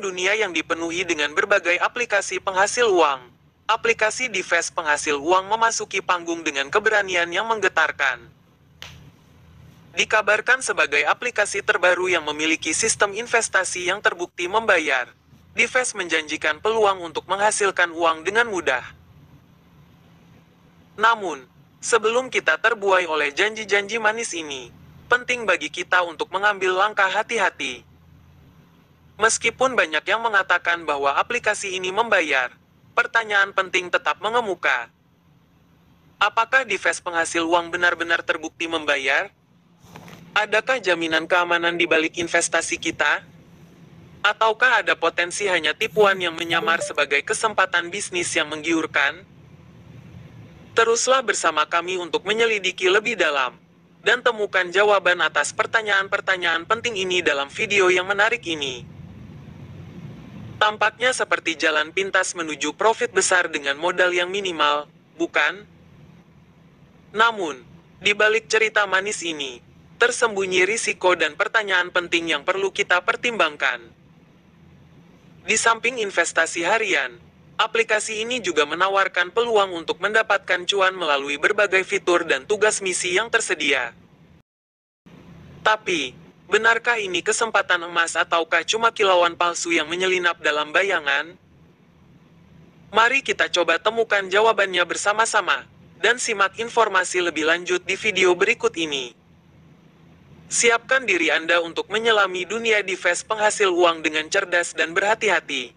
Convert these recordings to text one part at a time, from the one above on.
dunia yang dipenuhi dengan berbagai aplikasi penghasil uang. Aplikasi device penghasil uang memasuki panggung dengan keberanian yang menggetarkan. Dikabarkan sebagai aplikasi terbaru yang memiliki sistem investasi yang terbukti membayar. device menjanjikan peluang untuk menghasilkan uang dengan mudah. Namun, sebelum kita terbuai oleh janji-janji manis ini, penting bagi kita untuk mengambil langkah hati-hati. Meskipun banyak yang mengatakan bahwa aplikasi ini membayar, pertanyaan penting tetap mengemuka. Apakah device penghasil uang benar-benar terbukti membayar? Adakah jaminan keamanan di balik investasi kita? Ataukah ada potensi hanya tipuan yang menyamar sebagai kesempatan bisnis yang menggiurkan? Teruslah bersama kami untuk menyelidiki lebih dalam, dan temukan jawaban atas pertanyaan-pertanyaan penting ini dalam video yang menarik ini. Tampaknya seperti jalan pintas menuju profit besar dengan modal yang minimal, bukan? Namun, di balik cerita manis ini, tersembunyi risiko dan pertanyaan penting yang perlu kita pertimbangkan. Di samping investasi harian, aplikasi ini juga menawarkan peluang untuk mendapatkan cuan melalui berbagai fitur dan tugas misi yang tersedia. Tapi, benarkah ini kesempatan emas ataukah cuma kilauan palsu yang menyelinap dalam bayangan? Mari kita coba temukan jawabannya bersama-sama, dan simak informasi lebih lanjut di video berikut ini. Siapkan diri Anda untuk menyelami dunia device penghasil uang dengan cerdas dan berhati-hati.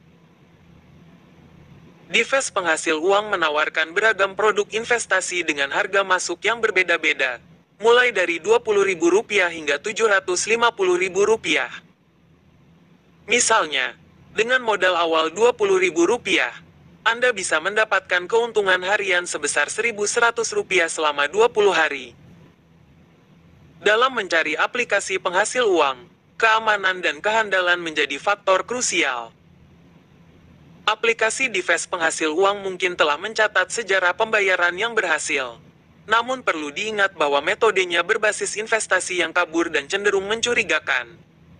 Device penghasil uang menawarkan beragam produk investasi dengan harga masuk yang berbeda-beda, mulai dari Rp20.000 hingga Rp750.000. Misalnya, dengan modal awal Rp20.000, Anda bisa mendapatkan keuntungan harian sebesar Rp1.100 selama 20 hari. Dalam mencari aplikasi penghasil uang, keamanan dan kehandalan menjadi faktor krusial. Aplikasi device penghasil uang mungkin telah mencatat sejarah pembayaran yang berhasil. Namun perlu diingat bahwa metodenya berbasis investasi yang kabur dan cenderung mencurigakan.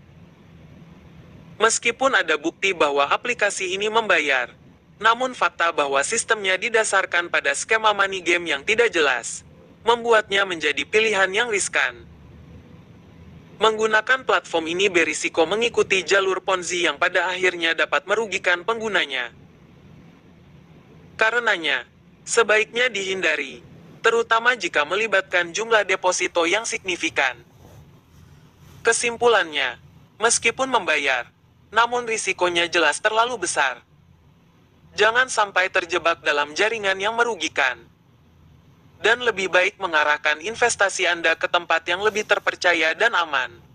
Meskipun ada bukti bahwa aplikasi ini membayar, namun fakta bahwa sistemnya didasarkan pada skema money game yang tidak jelas, membuatnya menjadi pilihan yang riskan. Menggunakan platform ini berisiko mengikuti jalur Ponzi yang pada akhirnya dapat merugikan penggunanya. Karenanya, sebaiknya dihindari, terutama jika melibatkan jumlah deposito yang signifikan. Kesimpulannya, meskipun membayar, namun risikonya jelas terlalu besar. Jangan sampai terjebak dalam jaringan yang merugikan. Dan lebih baik mengarahkan investasi Anda ke tempat yang lebih terpercaya dan aman.